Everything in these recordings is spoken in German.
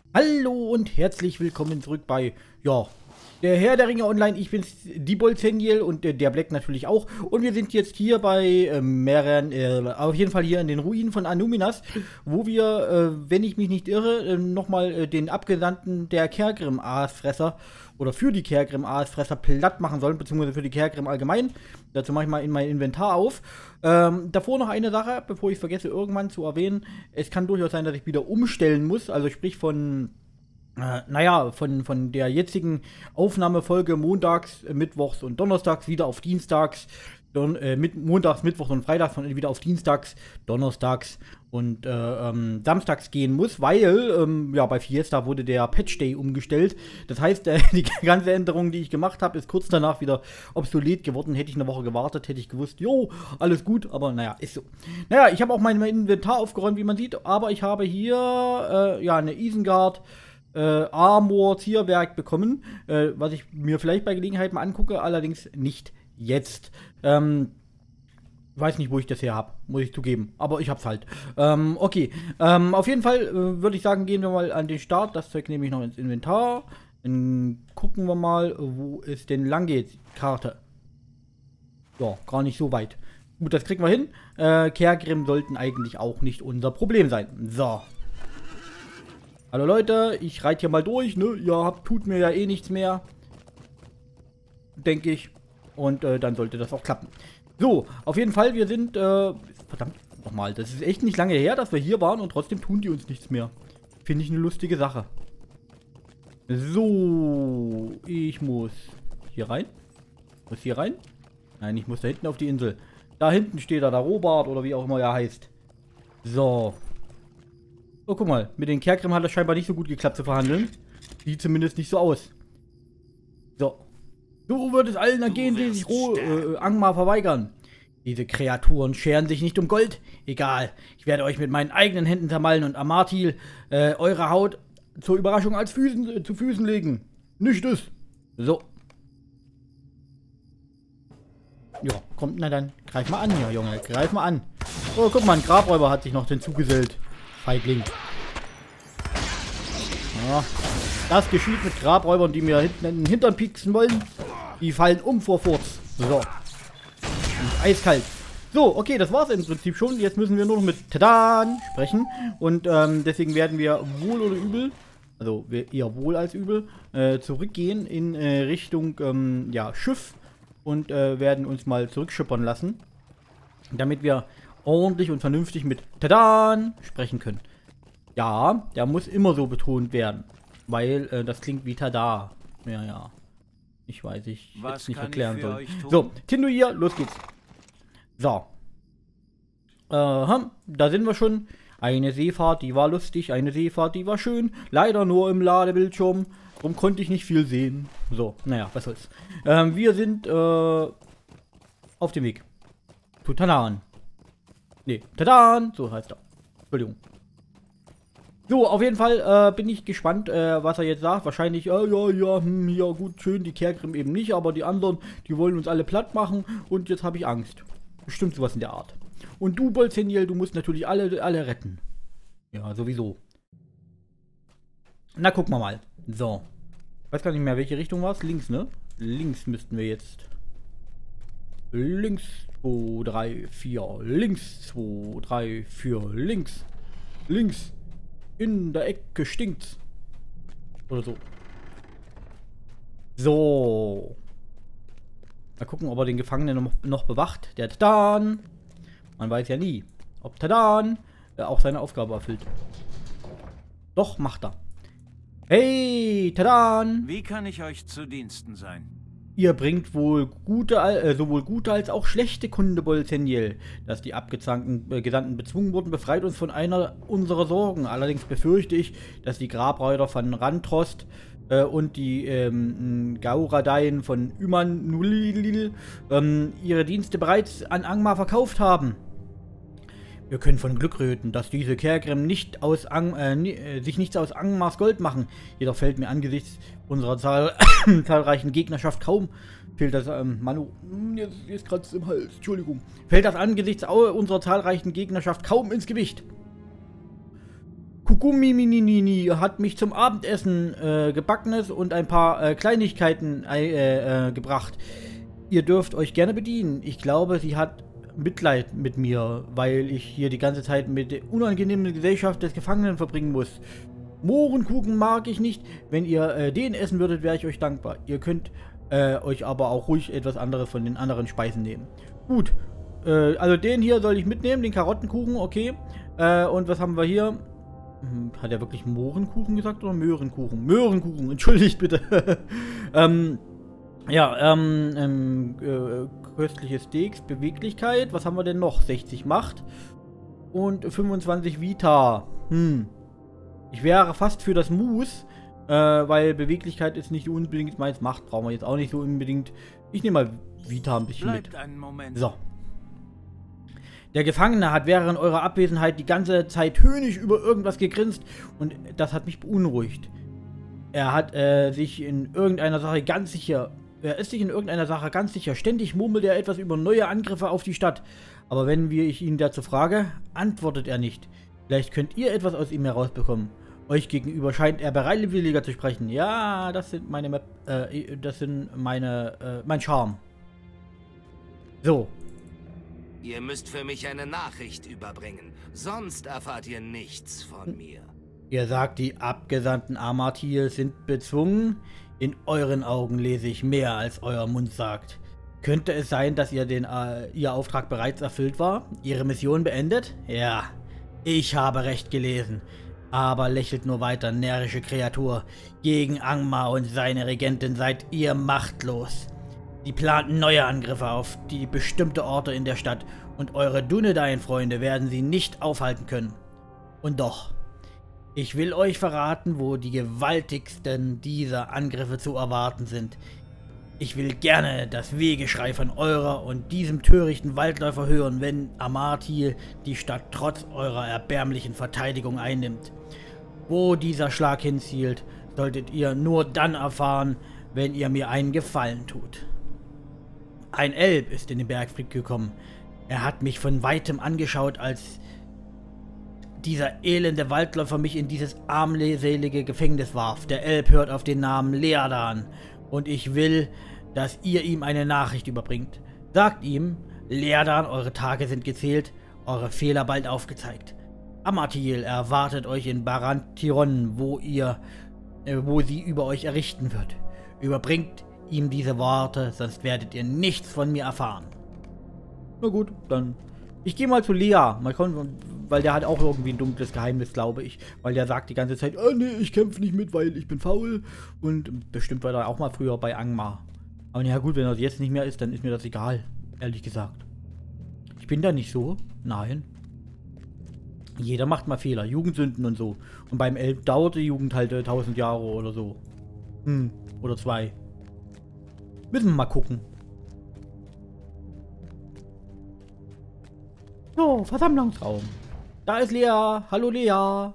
Hallo und herzlich willkommen zurück bei, ja, der Herr der Ringe Online. Ich bin's, die Bolzeniel und der Black natürlich auch. Und wir sind jetzt hier bei mehreren, auf jeden Fall hier in den Ruinen von Annúminas, wo wir, wenn ich mich nicht irre, nochmal den Abgesandten der Kergrim-Aasfresser oder für die Kergrim-Aasfresser platt machen sollen, beziehungsweise für die Kergrim allgemein. Dazu mache ich mal in mein Inventar auf. Davor noch eine Sache, bevor ich vergesse, irgendwann zu erwähnen. Es kann durchaus sein, dass ich wieder umstellen muss, also sprich von von der jetzigen Aufnahmefolge montags, mittwochs und donnerstags wieder auf dienstags, montags, mittwochs und freitags von wieder auf dienstags, donnerstags und samstags gehen muss, weil bei Fiesta wurde der Patch Day umgestellt. Das heißt, die ganze Änderung, die ich gemacht habe, ist kurz danach wieder obsolet geworden. Hätte ich eine Woche gewartet, hätte ich gewusst, jo, alles gut, aber naja, ist so. Naja, ich habe auch mein Inventar aufgeräumt, wie man sieht, aber ich habe hier eine Isengard Armor Zierwerk bekommen, was ich mir vielleicht bei Gelegenheit mal angucke, allerdings nicht jetzt. Weiß nicht, wo ich das her habe, muss ich zugeben, aber ich hab's halt. Okay, auf jeden Fall würde ich sagen, gehen wir mal an den Start. Das Zeug nehme ich noch ins Inventar. Dann gucken wir mal, wo es denn lang geht. Karte. Ja, gar nicht so weit. Gut, das kriegen wir hin. Kergrim sollten eigentlich auch nicht unser Problem sein. So. Hallo Leute, ich reite hier mal durch, ne? Ja, tut mir ja eh nichts mehr. Denke ich. Und dann sollte das auch klappen. So, auf jeden Fall, wir sind, verdammt nochmal, das ist echt nicht lange her, dass wir hier waren und trotzdem tun die uns nichts mehr. Finde ich eine lustige Sache. So, ich muss hier rein. Muss hier rein? Nein, ich muss da hinten auf die Insel. Da hinten steht da der Robert oder wie auch immer er heißt. So. Oh, guck mal, mit den Kergrim hat es scheinbar nicht so gut geklappt zu verhandeln. Sieht zumindest nicht so aus. So. So wird es allen ergehen, die sich Angmar verweigern. Diese Kreaturen scheren sich nicht um Gold. Egal, ich werde euch mit meinen eigenen Händen zermalmen und Amartil eure Haut zur Überraschung als zu Füßen legen. Nicht es. So. Ja, kommt, na dann, greif mal an hier, Junge, greif mal an. Oh, guck mal, ein Grabräuber hat sich noch hinzugesellt. Feigling. Ja, das geschieht mit Grabräubern, die mir hinten in den Hintern pieksen wollen. Die fallen um vor Furz. So. Und eiskalt. So, okay, das war's im Prinzip schon. Jetzt müssen wir nur noch mit Tadan sprechen. Und deswegen werden wir wohl oder übel, also eher wohl als übel, zurückgehen in Richtung Schiff. Und werden uns mal zurückschippern lassen. Damit wir ordentlich und vernünftig mit Tadan sprechen können. Ja, der muss immer so betont werden. Weil das klingt wie Tada. Ja. Ich weiß, ich hätte es nicht erklären sollen. So, Tinduir, los geht's. So. Da sind wir schon. Eine Seefahrt, die war lustig. Eine Seefahrt, die war schön. Leider nur im Ladebildschirm. Darum konnte ich nicht viel sehen. So, naja, was soll's. Wir sind auf dem Weg. Zu Tadan. Nee, Tadan, so heißt er. Entschuldigung. So, auf jeden Fall bin ich gespannt, was er jetzt sagt. Wahrscheinlich, ja, gut, schön, die Kergrim eben nicht, aber die anderen, die wollen uns alle platt machen und jetzt habe ich Angst. Bestimmt sowas in der Art. Und du, Bolzeniel, du musst natürlich alle retten. Ja, sowieso. Na, gucken wir mal. So. Ich weiß gar nicht mehr, welche Richtung war es. Links, ne? Links müssten wir jetzt. Links, 2, 3, 4. Links, 2, 3, 4. Links. Links. In der Ecke stinkt's. Oder so. So. Mal gucken, ob er den Gefangenen noch bewacht. Der Tadan. Man weiß ja nie, ob Tadan auch seine Aufgabe erfüllt. Doch, macht er. Hey, Tadan! Wie kann ich euch zu Diensten sein? Ihr bringt wohl sowohl gute als auch schlechte Kunde, Bolzeniel. Dass die Gesandten bezwungen wurden, befreit uns von einer unserer Sorgen. Allerdings befürchte ich, dass die Grabräuber von Rantrost und die Gauradeien von Ümanulil ihre Dienste bereits an Angmar verkauft haben. Wir können von Glück reden, dass diese Kergrim sich nichts aus Angmars Gold machen. Jedoch fällt mir angesichts unserer zahlreichen Gegnerschaft kaum... Fällt das, Manu... Jetzt kratzt im Hals, Entschuldigung. Fällt das angesichts unserer zahlreichen Gegnerschaft kaum ins Gewicht. Gugumiminini hat mich zum Abendessen Gebackenes und ein paar Kleinigkeiten gebracht. Ihr dürft euch gerne bedienen. Ich glaube, sie hat Mitleid mit mir, weil ich hier die ganze Zeit mit der unangenehmen Gesellschaft des Gefangenen verbringen muss. Mohrenkuchen mag ich nicht. Wenn ihr den essen würdet, wäre ich euch dankbar. Ihr könnt euch aber auch ruhig etwas anderes von den anderen Speisen nehmen. Gut, also den hier soll ich mitnehmen, den Karottenkuchen, okay. Und was haben wir hier? Hat er wirklich Mohrenkuchen gesagt oder Möhrenkuchen? Möhrenkuchen, entschuldigt bitte. Köstliche Steaks, Beweglichkeit. Was haben wir denn noch? 60 Macht und 25 Vita. Ich wäre fast für das Mus, weil Beweglichkeit ist nicht unbedingt meins. Macht brauchen wir jetzt auch nicht so unbedingt. Ich nehme mal Vita ein bisschen mit. Einen Moment. So. Der Gefangene hat während eurer Abwesenheit die ganze Zeit höhnisch über irgendwas gegrinst und das hat mich beunruhigt. Er hat sich in irgendeiner Sache ganz sicher... Er ist sich in irgendeiner Sache ganz sicher. Ständig murmelt er etwas über neue Angriffe auf die Stadt. Aber wenn ich ihn dazu frage, antwortet er nicht. Vielleicht könnt ihr etwas aus ihm herausbekommen. Euch gegenüber scheint er bereitwilliger zu sprechen. Ja, das sind mein Charme. So. Ihr müsst für mich eine Nachricht überbringen. Sonst erfahrt ihr nichts von mir. Ihr sagt, die Abgesandten Amartil sind bezwungen. In euren Augen lese ich mehr, als euer Mund sagt. Könnte es sein, dass ihr ihr Auftrag bereits erfüllt war? Ihre Mission beendet? Ja, ich habe recht gelesen. Aber lächelt nur weiter, närrische Kreatur. Gegen Angmar und seine Regentin seid ihr machtlos. Sie planten neue Angriffe auf die bestimmte Orte in der Stadt und eure Dunedain-Freunde werden sie nicht aufhalten können. Und doch... Ich will euch verraten, wo die gewaltigsten dieser Angriffe zu erwarten sind. Ich will gerne das Wehgeschrei von eurer und diesem törichten Waldläufer hören, wenn Amartil die Stadt trotz eurer erbärmlichen Verteidigung einnimmt. Wo dieser Schlag hinzielt, solltet ihr nur dann erfahren, wenn ihr mir einen Gefallen tut. Ein Elb ist in den Bergfried gekommen. Er hat mich von weitem angeschaut, als dieser elende Waldläufer mich in dieses armselige Gefängnis warf. Der Elb hört auf den Namen Leadan und ich will, dass ihr ihm eine Nachricht überbringt. Sagt ihm, Leadan, eure Tage sind gezählt, eure Fehler bald aufgezeigt. Amartil erwartet euch in Barantiron, wo sie über euch errichten wird. Überbringt ihm diese Worte, sonst werdet ihr nichts von mir erfahren. Na gut, dann... Ich gehe mal zu Lea, weil der hat auch irgendwie ein dunkles Geheimnis, glaube ich. Weil der sagt die ganze Zeit, nee, ich kämpfe nicht mit, weil ich bin faul. Und bestimmt war er auch mal früher bei Angmar. Aber ja gut, wenn er jetzt nicht mehr ist, dann ist mir das egal, ehrlich gesagt. Ich bin da nicht so, nein. Jeder macht mal Fehler, Jugendsünden und so. Und beim Elb dauert die Jugend halt 1000 Jahre oder so. Oder 2. Müssen wir mal gucken. So, Versammlungsraum. Da ist Lea. Hallo Lea.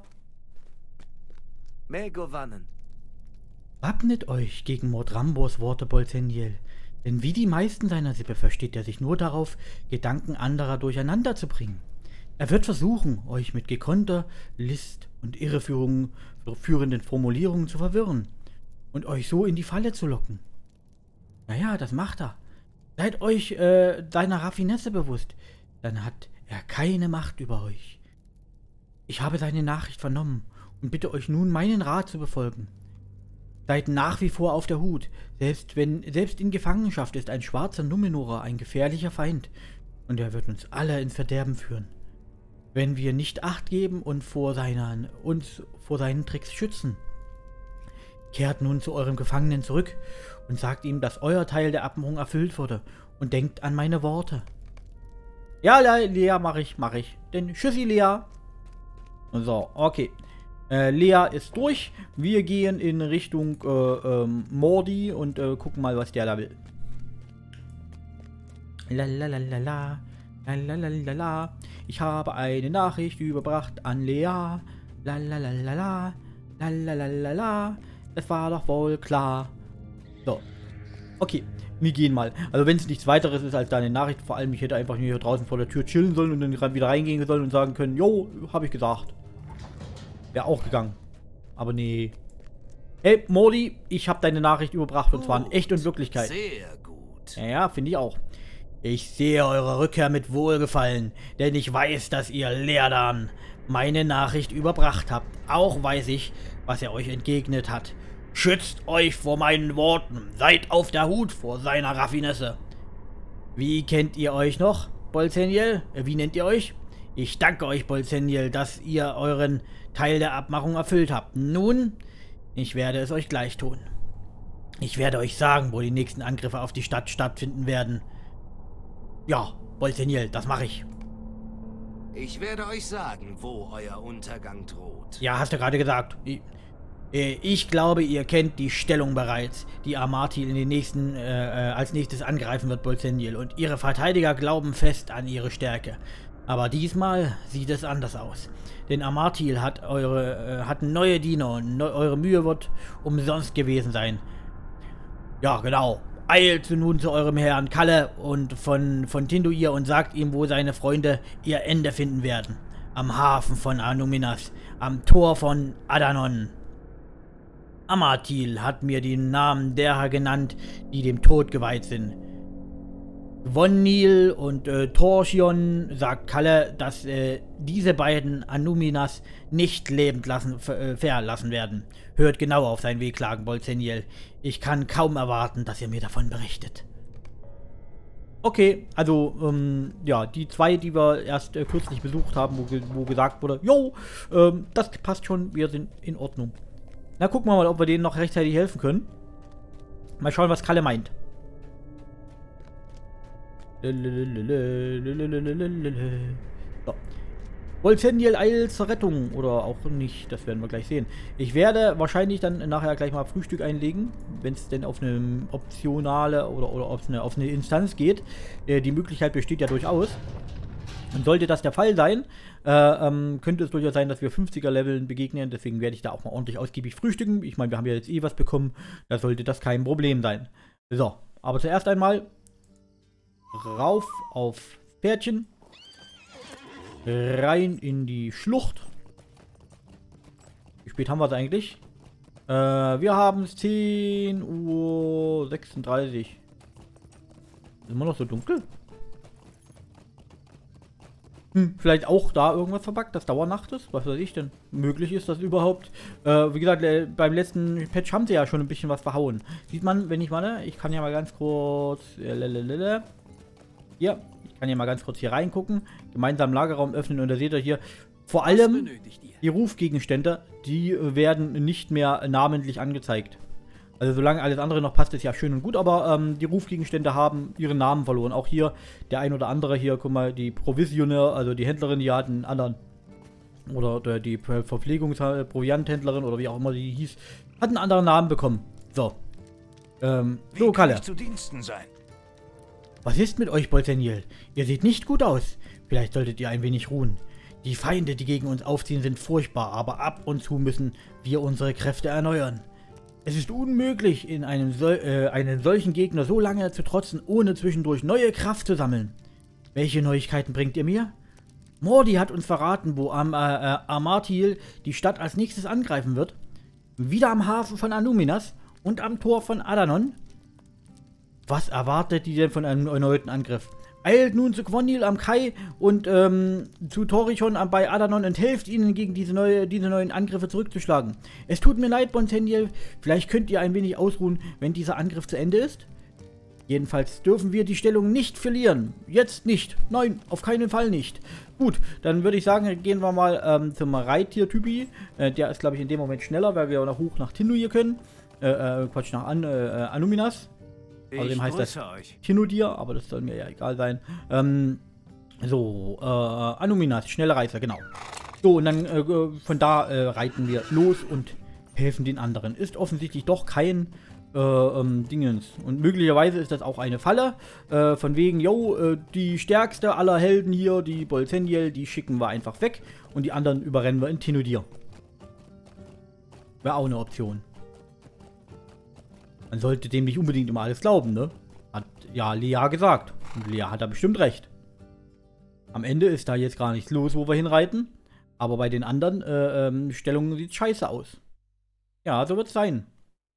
Megowannen. Wappnet euch gegen Mordrambors Worte, Bolzendiel. Denn wie die meisten seiner Sippe versteht er sich nur darauf, Gedanken anderer durcheinander zu bringen. Er wird versuchen, euch mit gekonnter List und irreführenden Formulierungen zu verwirren und euch so in die Falle zu locken. Naja, das macht er. Seid euch seiner Raffinesse bewusst, dann hat er keine Macht über euch. Ich habe seine Nachricht vernommen und bitte euch nun, meinen Rat zu befolgen. Seid nach wie vor auf der Hut. Selbst in Gefangenschaft ist ein schwarzer Numenorer ein gefährlicher Feind und er wird uns alle ins Verderben führen, wenn wir nicht Acht geben und uns vor seinen Tricks schützen. Kehrt nun zu eurem Gefangenen zurück und sagt ihm, dass euer Teil der Abmachung erfüllt wurde und denkt an meine Worte. Ja, Lea, mach ich. Denn tschüssi, Lea. So, okay. Lea ist durch. Wir gehen in Richtung Mordi und gucken mal, was der da will. Lalalala. Lalalala. Ich habe eine Nachricht überbracht an Lea. Lalalala. Lalalala. Es war doch wohl klar. So. Okay. Wir gehen mal. Also wenn es nichts weiteres ist als deine Nachricht, vor allem ich hätte einfach nur hier draußen vor der Tür chillen sollen und dann wieder reingehen sollen und sagen können, jo, habe ich gesagt. Wäre auch gegangen. Aber nee. Hey, Morty, ich habe deine Nachricht überbracht und zwar in echt und Wirklichkeit. Sehr gut. Ja, finde ich auch. Ich sehe eure Rückkehr mit Wohlgefallen, denn ich weiß, dass ihr Leerdan meine Nachricht überbracht habt. Auch weiß ich, was er euch entgegnet hat. Schützt euch vor meinen Worten, seid auf der Hut vor seiner Raffinesse. Wie kennt ihr euch noch, Bolzeniel? Wie nennt ihr euch? Ich danke euch, Bolzeniel, dass ihr euren Teil der Abmachung erfüllt habt. Nun, ich werde es euch gleich tun. Ich werde euch sagen, wo die nächsten Angriffe auf die Stadt stattfinden werden. Ja, Bolzeniel, das mache ich. Ich werde euch sagen, wo euer Untergang droht. Ja, hast du gerade gesagt. Ich glaube, ihr kennt die Stellung bereits, die Amartil in den nächsten, als nächstes angreifen wird, Bolzeniel. Und ihre Verteidiger glauben fest an ihre Stärke. Aber diesmal sieht es anders aus. Denn Amartil hat neue Diener und eure Mühe wird umsonst gewesen sein. Ja, genau. Eilt nun zu eurem Herrn Kalle und von Tinduir und sagt ihm, wo seine Freunde ihr Ende finden werden. Am Hafen von Anuminas, am Tor von Adanon. Amartil hat mir die Namen derer genannt, die dem Tod geweiht sind. Vonil und Torchion sagt Kalle, dass diese beiden Anuminas nicht lebend verlassen werden. Hört genau auf sein Wehklagen, Bolzeniel. Ich kann kaum erwarten, dass ihr mir davon berichtet. Okay, also, ja, die zwei, die wir erst kürzlich besucht haben, wo gesagt wurde, jo, das passt schon, wir sind in Ordnung. Na, gucken wir mal, ob wir denen noch rechtzeitig helfen können. Mal schauen, was Kalle meint. So. Bolzeniel eilt zur Rettung. Oder auch nicht, das werden wir gleich sehen. Ich werde wahrscheinlich dann nachher gleich mal Frühstück einlegen, wenn es denn auf eine optionale oder auf eine Instanz geht. Die Möglichkeit besteht ja durchaus. Und sollte das der Fall sein, könnte es durchaus sein, dass wir 50er-Leveln begegnen. Deswegen werde ich da auch mal ordentlich ausgiebig frühstücken. Ich meine, wir haben ja jetzt eh was bekommen. Da sollte das kein Problem sein. So, aber zuerst einmal rauf auf Pferdchen. Rein in die Schlucht. Wie spät haben wir es eigentlich? Wir haben es 10:36 Uhr. Ist immer noch so dunkel? Vielleicht auch da irgendwas verbuggt, dass Dauernacht ist? Was weiß ich denn? Möglich ist das überhaupt? Wie gesagt, beim letzten Patch haben sie ja schon ein bisschen was verhauen. Sieht man, wenn ich mal, ich kann ja mal ganz kurz... Hier, ich kann ja mal ganz kurz hier reingucken. Gemeinsam Lagerraum öffnen und da seht ihr hier vor allem die Rufgegenstände, die werden nicht mehr namentlich angezeigt. Also solange alles andere noch passt, ist ja schön und gut, aber die Rufgegenstände haben ihren Namen verloren. Auch hier, der ein oder andere hier, guck mal, die Provisioner, also die Händlerin, die hat einen anderen. Oder die Provianthändlerin oder wie auch immer die hieß, hat einen anderen Namen bekommen. So. So, Kalle. Zu Diensten sein. Was ist mit euch, Bolzeniel? Ihr seht nicht gut aus. Vielleicht solltet ihr ein wenig ruhen. Die Feinde, die gegen uns aufziehen, sind furchtbar, aber ab und zu müssen wir unsere Kräfte erneuern. Es ist unmöglich, in einen solchen Gegner so lange zu trotzen, ohne zwischendurch neue Kraft zu sammeln. Welche Neuigkeiten bringt ihr mir? Morty hat uns verraten, wo Amartil die Stadt als nächstes angreifen wird. Wieder am Hafen von Anuminas und am Tor von Adanon. Was erwartet die denn von einem erneuten Angriff? Eilt nun zu Quonil am Kai und zu Torichon bei Adanon und helft ihnen, gegen diese neuen Angriffe zurückzuschlagen. Es tut mir leid, Bolzeniel. Vielleicht könnt ihr ein wenig ausruhen, wenn dieser Angriff zu Ende ist? Jedenfalls dürfen wir die Stellung nicht verlieren. Jetzt nicht. Nein, auf keinen Fall nicht. Gut, dann würde ich sagen, gehen wir mal zum Reittier-Typi. Der ist, glaube ich, in dem Moment schneller, weil wir noch hoch nach Tinduir können. Quatsch, nach Anuminas. Außerdem heißt das Tinudir, aber das soll mir ja egal sein. Anuminas, schnelle Reiter, genau. So, und dann von da reiten wir los und helfen den anderen. Ist offensichtlich doch kein Dingens. Und möglicherweise ist das auch eine Falle. Von wegen, yo, die stärkste aller Helden hier, die Bolzeniel, die schicken wir einfach weg. Und die anderen überrennen wir in Tinudir. Wäre auch eine Option. Man sollte dem nicht unbedingt immer alles glauben, ne? Hat ja Lea gesagt. Und Lea hat da bestimmt recht. Am Ende ist da jetzt gar nichts los, wo wir hinreiten. Aber bei den anderen Stellungen sieht es scheiße aus. Ja, so wird es sein.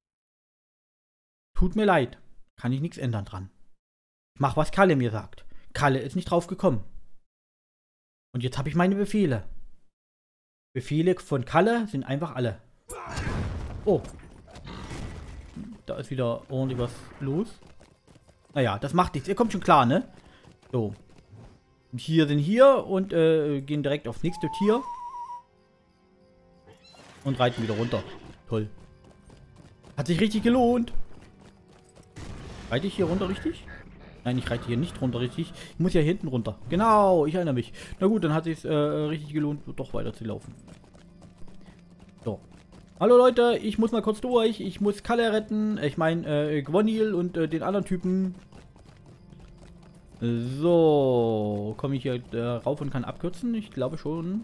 Tut mir leid. Kann ich nichts ändern dran. Ich mach, was Kalle mir sagt. Kalle ist nicht drauf gekommen. Und jetzt habe ich meine Befehle. Befehle von Kalle sind einfach alle. Oh. Da ist wieder ordentlich was los. Naja, das macht nichts. Ihr kommt schon klar, ne? So. Und hier sind hier und gehen direkt aufs nächste Tier. Und reiten wieder runter. Toll. Hat sich richtig gelohnt. Reite ich hier runter richtig? Nein, ich reite hier nicht runter richtig. Ich muss ja hier hinten runter. Genau, ich erinnere mich. Na gut, dann hat es sich richtig gelohnt, doch weiter zu laufen. So. Hallo Leute, ich muss mal kurz durch. Ich muss Kalle retten. Ich meine, Gwonil und den anderen Typen. So. Komme ich hier rauf und kann abkürzen? Ich glaube schon.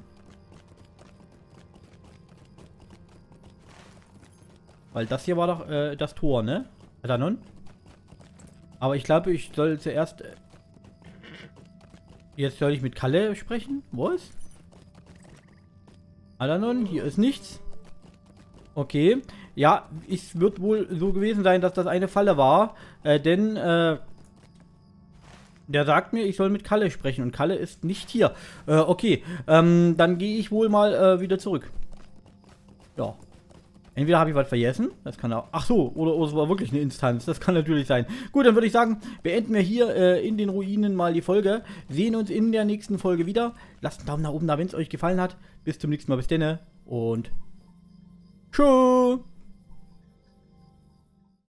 Weil das hier war doch das Tor, ne? Adanon? Aber ich glaube, ich soll zuerst... Jetzt soll ich mit Kalle sprechen? Was? Adanon, hier ist nichts. Okay. Ja, es wird wohl so gewesen sein, dass das eine Falle war. Denn, der sagt mir, ich soll mit Kalle sprechen. Und Kalle ist nicht hier. Okay. Dann gehe ich wohl mal wieder zurück. Ja. Entweder habe ich was vergessen, das kann auch... Ach so, oder es war wirklich eine Instanz, das kann natürlich sein. Gut, dann würde ich sagen, beenden wir hier in den Ruinen mal die Folge. Sehen uns in der nächsten Folge wieder. Lasst einen Daumen nach oben da, wenn es euch gefallen hat. Bis zum nächsten Mal, bis denne und tschüss.